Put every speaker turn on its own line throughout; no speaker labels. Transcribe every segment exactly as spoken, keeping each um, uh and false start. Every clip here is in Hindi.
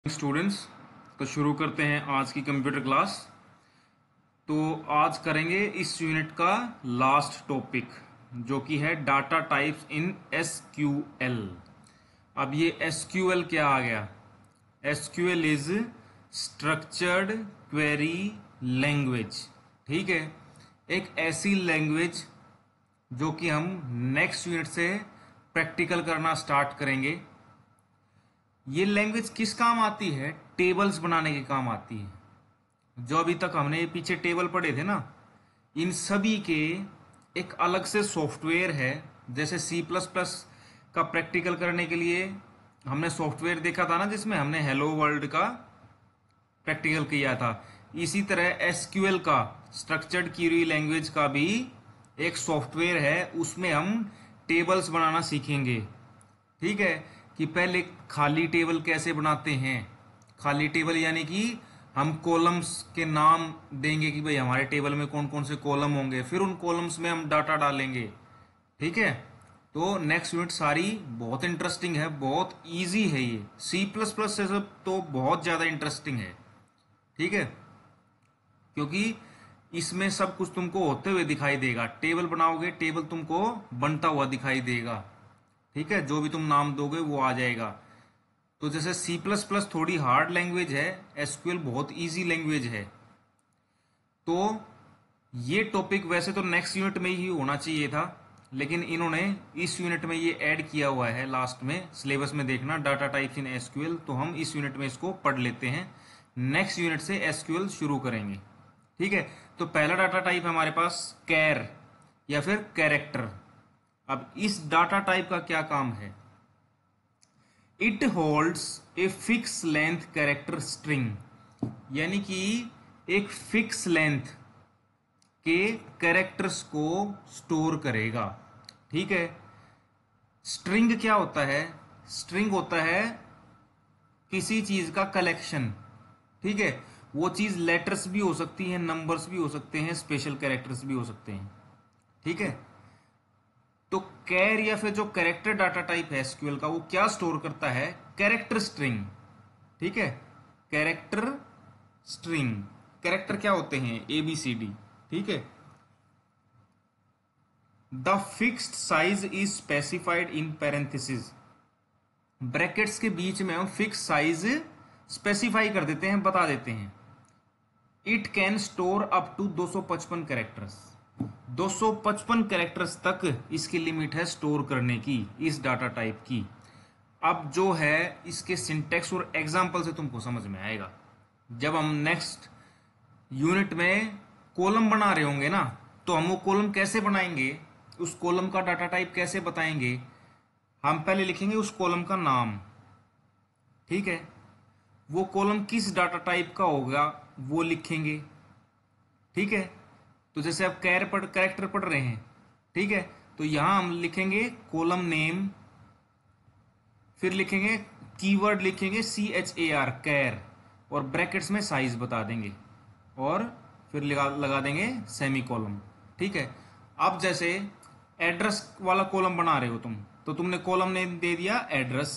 स्टूडेंट्स, तो शुरू करते हैं आज की कंप्यूटर क्लास। तो आज करेंगे इस यूनिट का लास्ट टॉपिक, जो कि है डाटा टाइप्स इन एसक्यूएल। अब ये एसक्यूएल क्या आ गया? SQL is structured query language. ठीक है, एक ऐसी लैंग्वेज जो कि हम नेक्स्ट यूनिट से प्रैक्टिकल करना स्टार्ट करेंगे। ये लैंग्वेज किस काम आती है? टेबल्स बनाने के काम आती है। जो अभी तक हमने पीछे टेबल पढ़े थे ना, इन सभी के एक अलग से सॉफ्टवेयर है। जैसे सी प्लस प्लस का प्रैक्टिकल करने के लिए हमने सॉफ्टवेयर देखा था ना, जिसमें हमने हेलो वर्ल्ड का प्रैक्टिकल किया था। इसी तरह एसक्यूएल का, स्ट्रक्चर्ड क्वेरी लैंग्वेज का भी एक सॉफ्टवेयर है, उसमें हम टेबल्स बनाना सीखेंगे। ठीक है, कि पहले खाली टेबल कैसे बनाते हैं। खाली टेबल यानी कि हम कॉलम्स के नाम देंगे कि भाई हमारे टेबल में कौन कौन से कॉलम होंगे, फिर उन कॉलम्स में हम डाटा डालेंगे। ठीक है, तो नेक्स्ट यूनिट सारी बहुत इंटरेस्टिंग है, बहुत इजी है। ये सी प्लस प्लस से सब तो बहुत ज़्यादा इंटरेस्टिंग है। ठीक है, क्योंकि इसमें सब कुछ तुमको होते हुए दिखाई देगा। टेबल बनाओगे, टेबल तुमको बनता हुआ दिखाई देगा। ठीक है, जो भी तुम नाम दोगे वो आ जाएगा। तो जैसे सी प्लस प्लस थोड़ी हार्ड लैंग्वेज है, एसक्यूएल बहुत इजी लैंग्वेज है। तो ये टॉपिक वैसे तो नेक्स्ट यूनिट में ही होना चाहिए था, लेकिन इन्होंने इस यूनिट में ये ऐड किया हुआ है। लास्ट में सिलेबस में देखना, डाटा टाइप्स इन एसक्यूएल, तो हम इस यूनिट में इसको पढ़ लेते हैं। नेक्स्ट यूनिट से एसक्यूएल शुरू करेंगे। ठीक है, तो पहला डाटा टाइप है हमारे पास कैर या फिर कैरेक्टर। अब इस डाटा टाइप का क्या काम है? It holds a fix length character string, यानी कि एक फिक्स लेंथ के कैरेक्टर्स को स्टोर करेगा। ठीक है, स्ट्रिंग क्या होता है? स्ट्रिंग होता है किसी चीज का कलेक्शन। ठीक है, वो चीज लेटर्स भी हो सकती है, नंबर्स भी हो सकते हैं, स्पेशल कैरेक्टर्स भी हो सकते हैं। ठीक है, तो कैर या फिर जो कैरेक्टर डाटा टाइप है एसक्यूएल का, वो क्या स्टोर करता है? Character string. ठीक है, कैरेक्टर स्ट्रिंग। कैरेक्टर क्या होते हैं? A B C D. ठीक है, the fixed size is specified in parenthesis. Brackets के बीच में हम फिक्स साइज स्पेसिफाई कर देते हैं, बता देते हैं। It can store up to दो सौ पचपन कैरेक्टर्स। दो सौ पचपन कैरेक्टर्स तक इसकी लिमिट है स्टोर करने की, इस डाटा टाइप की। अब जो है इसके सिंटेक्स और एग्जाम्पल से तुमको समझ में आएगा। जब हम नेक्स्ट यूनिट में कॉलम बना रहे होंगे ना, तो हम वो कॉलम कैसे बनाएंगे, उस कॉलम का डाटा टाइप कैसे बताएंगे? हम पहले लिखेंगे उस कॉलम का नाम। ठीक है, वो कॉलम किस डाटा टाइप का होगा वो लिखेंगे। ठीक है, तो जैसे आप कैर पढ़ कैरेक्टर पढ़ रहे हैं, ठीक है, तो यहां हम लिखेंगे कॉलम नेम, फिर लिखेंगे कीवर्ड, लिखेंगे सी एच ए आर, कैर, और ब्रैकेट्स में साइज बता देंगे, और फिर लगा लगा देंगे सेमी कॉलम। ठीक है, अब जैसे एड्रेस वाला कॉलम बना रहे हो तुम, तो तुमने कॉलम नेम दे दिया एड्रेस।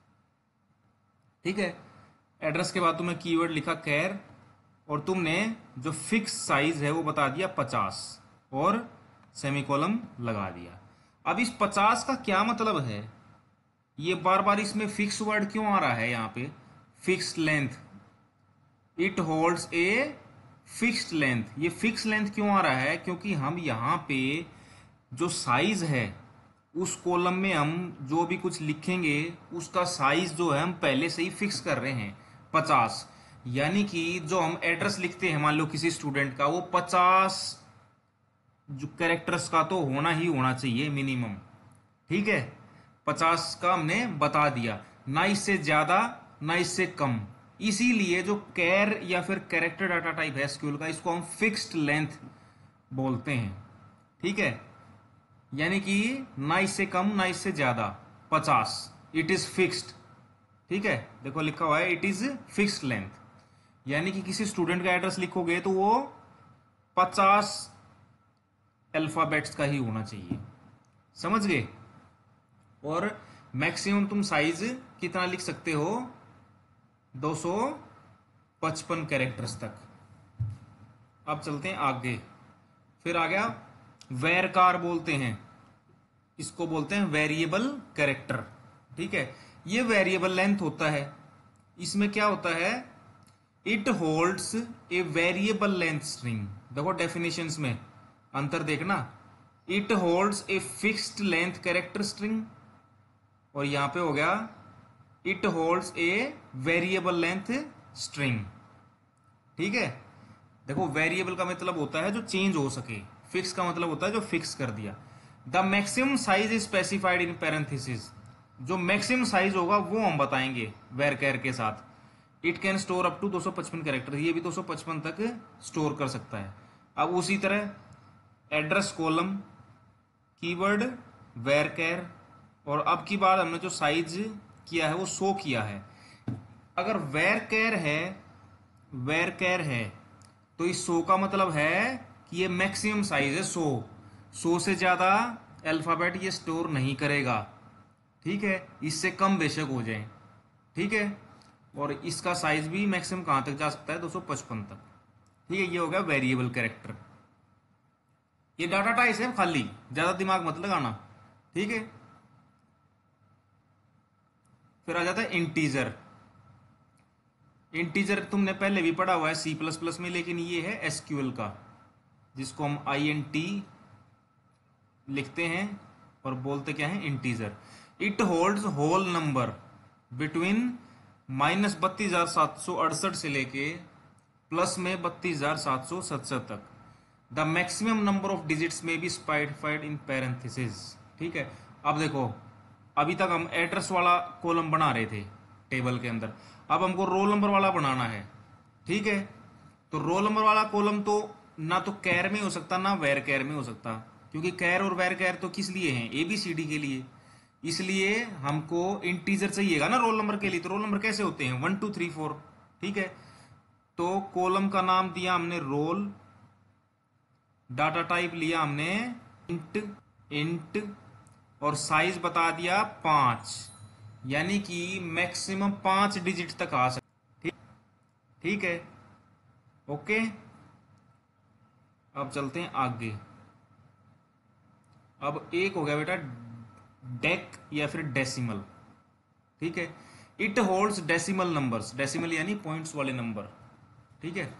ठीक है, एड्रेस के बाद तुमने कीवर्ड लिखा कैर, और तुमने जो फिक्स साइज है वो बता दिया पचास, और सेमीकोलम लगा दिया। अब इस पचास का क्या मतलब है? ये बार बार इसमें फिक्स वर्ड क्यों आ रहा है? यहाँ पे fix length, it holds a fixed length. ये फिक्स लेंथ क्यों आ रहा है? क्योंकि हम यहाँ पे जो साइज है उस कॉलम में हम जो भी कुछ लिखेंगे उसका साइज जो है हम पहले से ही फिक्स कर रहे हैं, पचास। यानी कि जो हम एड्रेस लिखते हैं, मान लो किसी स्टूडेंट का, वो पचास जो कैरेक्टर्स का तो होना ही होना चाहिए मिनिमम। ठीक है, पचास का हमने बता दिया, ना इससे ज्यादा ना इससे कम। इसीलिए जो कैर या फिर कैरेक्टर डाटा टाइप है एसक्यूएल का, इसको हम फिक्स्ड लेंथ बोलते हैं। ठीक है, यानी कि ना इससे कम ना इससे ज्यादा, पचास, इट इज फिक्स्ड। ठीक है, देखो लिखा हुआ है इट इज फिक्स्ड लेंथ, यानी कि किसी स्टूडेंट का एड्रेस लिखोगे तो वो पचास अल्फाबेट्स का ही होना चाहिए। समझ गए? और मैक्सिमम तुम साइज कितना लिख सकते हो? दो सौ पचपन कैरेक्टर्स तक। अब चलते हैं आगे। फिर आ गया वैरकार बोलते हैं, इसको बोलते हैं वेरिएबल कैरेक्टर। ठीक है, ये वेरिएबल लेंथ होता है। इसमें क्या होता है, it holds a variable length string. देखो डेफिनेशंस में अंतर देखना, it holds a fixed length character string, और यहां पे हो गया it holds a variable length string. ठीक है, देखो वेरिएबल का मतलब होता है जो चेंज हो सके, फिक्स का मतलब होता है जो फिक्स कर दिया। The maximum size is specified in parenthesis, जो मैक्सिमम साइज होगा वो हम बताएंगे वेरकैर के साथ। It can store up to दो सौ पचपन कैरेक्टर, ये भी दो सौ पचपन तक स्टोर कर सकता है। अब उसी तरह एड्रेस कॉलम, कीवर्ड वेरकैर, और अब की बार हमने जो साइज किया है वो सौ किया है। अगर वेरकैर है वेरकैर है तो इस सौ का मतलब है कि ये मैक्सिमम साइज है सौ। सौ से ज्यादा अल्फाबेट ये स्टोर नहीं करेगा। ठीक है, इससे कम बेशक हो जाए। ठीक है, और इसका साइज भी मैक्सिमम कहां तक जा सकता है, दो सौ पचपन तक। ठीक है, ये हो गया वेरिएबल कैरेक्टर। ये डाटा टाइप है खाली, ज्यादा दिमाग मत लगाना। ठीक है, फिर आ जाता है इंटीजर। इंटीजर तुमने पहले भी पढ़ा हुआ है सी प्लस प्लस में, लेकिन ये है एसक्यूएल का, जिसको हम आई एन टी लिखते हैं और बोलते क्या है, integer. It holds whole number between minus बत्तीस हजार सात सौ अड़सठ से लेके प्लस में बत्तीस हजार सात सौ सतसठ तक। The maximum number of digits may be specified in parenthesis. ठीक है, अब देखो अभी तक हम एड्रेस वाला कॉलम बना रहे थे टेबल के अंदर, अब हमको रोल नंबर वाला बनाना है। ठीक है, तो रोल नंबर वाला कॉलम तो ना तो कैर में हो सकता ना वेर कैर में हो सकता, क्योंकि कैर और वेर कैर तो किस लिए हैं, एबीसीडी के लिए। इसलिए हमको इंटीजर चाहिएगा ना रोल नंबर के लिए। तो रोल नंबर कैसे होते हैं, वन टू थ्री फोर। ठीक है, तो कॉलम का नाम दिया हमने रोल, डाटा टाइप लिया हमने इंट इंट और साइज बता दिया पांच, यानी कि मैक्सिमम पांच डिजिट तक आ सकते। ठीक है, ओके। अब चलते हैं आगे। अब एक हो गया बेटा डेक या फिर डेसिमल। ठीक है, it holds decimal numbers, decimal यानी पॉइंट्स वाले नंबर। ठीक है,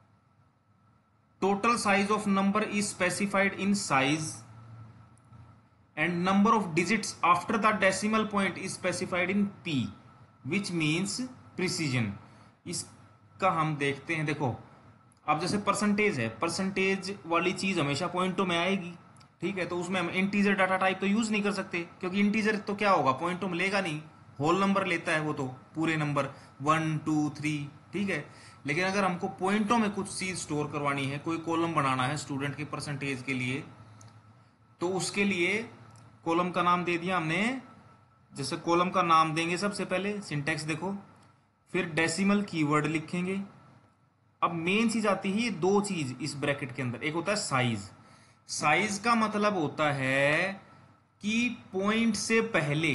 total size of number is specified in size and number of digits after the decimal point is specified in p which means precision। इसका हम देखते हैं, देखो अब जैसे परसेंटेज है, परसेंटेज वाली चीज हमेशा पॉइंटों में आएगी। ठीक है, तो उसमें हम इंटीजर डाटा टाइप तो यूज नहीं कर सकते, क्योंकि इंटीजर तो क्या होगा, पॉइंटों में लेगा नहीं, होल नंबर लेता है वो तो, पूरे नंबर वन टू थ्री। ठीक है, लेकिन अगर हमको पॉइंटों में कुछ चीज स्टोर करवानी है, कोई कॉलम बनाना है स्टूडेंट के परसेंटेज के लिए, तो उसके लिए कॉलम का नाम दे दिया हमने। जैसे कॉलम का नाम देंगे सबसे पहले, सिंटेक्स देखो, फिर डेसिमल कीवर्ड लिखेंगे। अब मेन चीज आती है ये दो चीज इस ब्रैकेट के अंदर, एक होता है साइज। साइज का मतलब होता है कि पॉइंट से पहले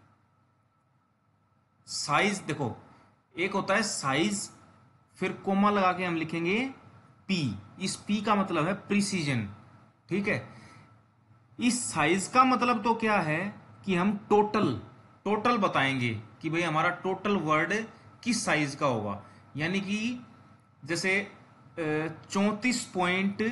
साइज, देखो एक होता है साइज, फिर कोमा लगा के हम लिखेंगे पी। इस पी का मतलब है प्रिसीजन। ठीक है, इस साइज का मतलब तो क्या है कि हम टोटल टोटल बताएंगे कि भाई हमारा टोटल वर्ड किस साइज का होगा। यानी कि जैसे चौंतीस पॉइंट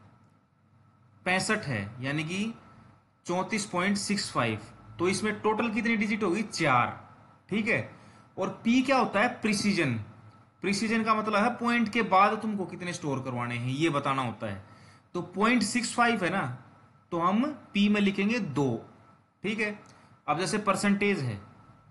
पैंसठ है, यानी कि चौंतीस पॉइंट सिक्स फाइव, तो इसमें टोटल कितनी डिजिट होगी, चार। ठीक है, और पी क्या होता है, प्रिसीजन। प्रिसीजन का मतलब है पॉइंट के बाद तुमको कितने स्टोर करवाने हैं ये बताना होता है। तो पॉइंट सिक्स फाइव है ना, तो हम पी में लिखेंगे दो। ठीक है, अब जैसे परसेंटेज है,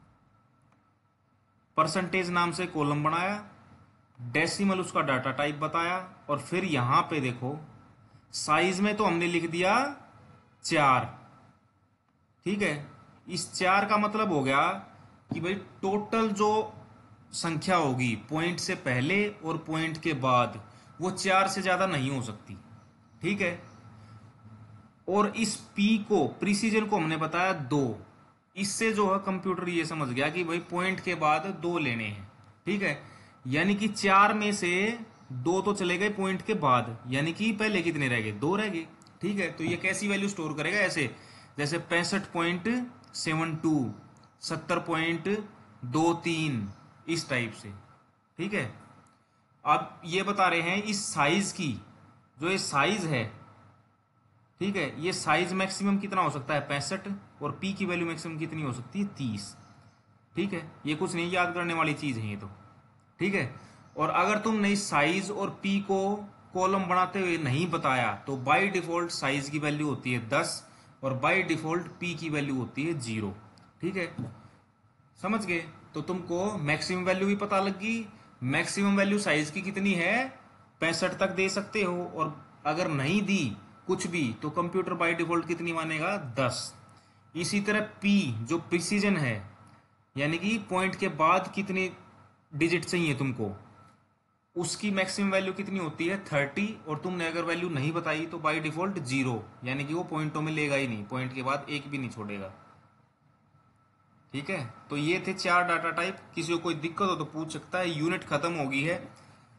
परसेंटेज नाम से कॉलम बनाया, डेसिमल उसका डाटा टाइप बताया, और फिर यहां पे देखो साइज में तो हमने लिख दिया चार। ठीक है, इस चार का मतलब हो गया कि भाई टोटल जो संख्या होगी पॉइंट से पहले और पॉइंट के बाद वो चार से ज्यादा नहीं हो सकती। ठीक है, और इस P को, प्रिसीजन को हमने बताया दो। इससे जो है कंप्यूटर ये समझ गया कि भाई पॉइंट के बाद दो लेने हैं। ठीक है, यानी कि चार में से दो तो चले गए पॉइंट के बाद, यानी कि पहले कितने रह गए, दो रह गए। ठीक है, तो ये कैसी वैल्यू स्टोर करेगा, ऐसे जैसे पैंसठ पॉइंट सेवन टू, सत्तर पॉइंट दो तीन, इस टाइप से। ठीक है, अब ये बता रहे हैं इस साइज की, जो ये साइज है, ठीक है, ये साइज मैक्सिमम कितना हो सकता है, पैंसठ, और पी की वैल्यू मैक्सिमम कितनी हो सकती है, तीस। ठीक है, ये कुछ नहीं याद करने वाली चीज है ये तो। ठीक है, और अगर तुमने साइज और पी को कॉलम बनाते हुए नहीं बताया तो बाय डिफॉल्ट साइज की वैल्यू होती है दस और बाय डिफॉल्ट पी की वैल्यू होती है जीरो। ठीक है, समझ गए? तो तुमको मैक्सिमम वैल्यू भी पता लगी। मैक्सिमम वैल्यू साइज की कितनी है, पैंसठ तक दे सकते हो, और अगर नहीं दी कुछ भी तो कंप्यूटर बाय डिफॉल्ट कितनी मानेगा, दस। इसी तरह पी जो प्रिसीजन है, यानी कि पॉइंट के बाद कितने डिजिट चाहिए तुमको, उसकी मैक्सिमम वैल्यू कितनी होती है, थर्टी, और तुमने अगर वैल्यू नहीं बताई तो बाय डिफॉल्ट जीरो, यानी कि वो पॉइंटों में लेगा ही नहीं, पॉइंट के बाद एक भी नहीं छोड़ेगा। ठीक है, तो ये थे चार डाटा टाइप। किसी को कोई दिक्कत हो तो पूछ सकता है। यूनिट खत्म हो गई है,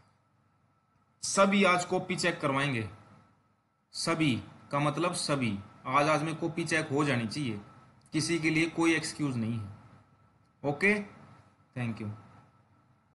सभी आज कॉपी चेक करवाएंगे, सभी का मतलब सभी, आज आज में कॉपी चेक हो जानी चाहिए, किसी के लिए कोई एक्सक्यूज नहीं है। Okay, thank you.